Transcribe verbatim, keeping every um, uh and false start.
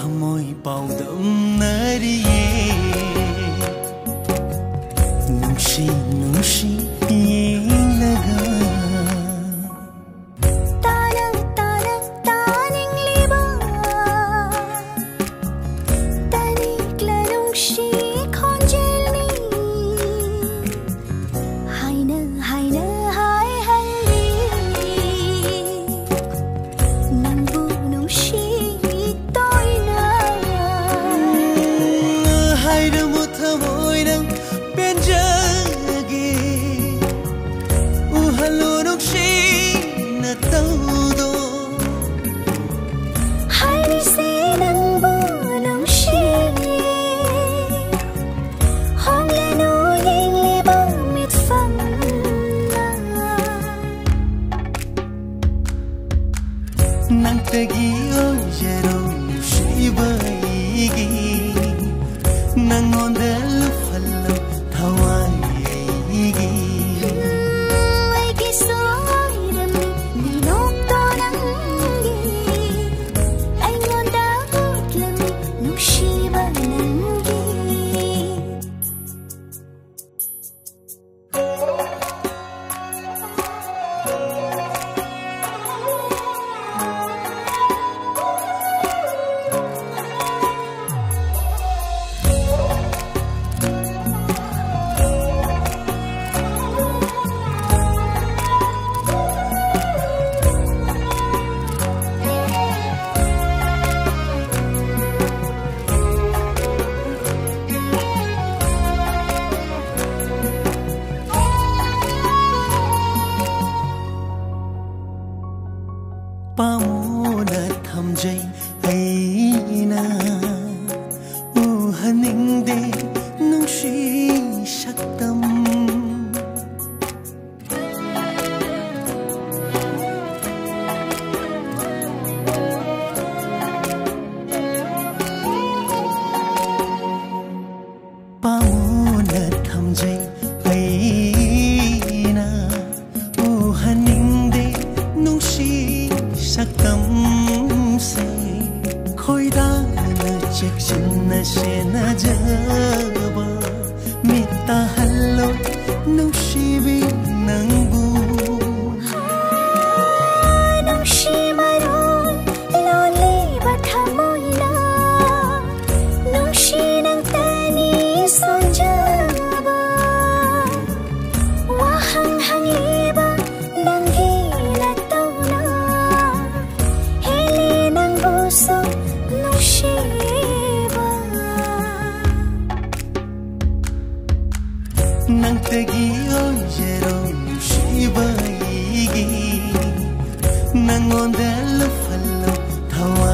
thầm bao đậm nariye nungshi nungshi yelaga tanang tanang taning liba tanikla nungshi khonjelni haina haina hai halli nangbu nungshi toina haida muthamoi nang penjage uhalo nungshi na taudo haini se nangbu nungshi honglenu yengliba mitfam nang tagi oyero shibaigi nang ondel fallo thawaigi aigi soirami ninokto nangi aingonda utlami nungshiba nangi pamona thamjai aina uhaningde nungshi shaktam pamona thamjai aina uhaningde nungshi sakam se khoida na chekshin na shena jaba mita hallo nungshibi nangbu nungshimaru loli bathamoina nungshi nang tani sonjaba wahang hangiba langhila tauna hele nang buso nungshiba nang tagi oyero shibaigi nang ondel fallo thawa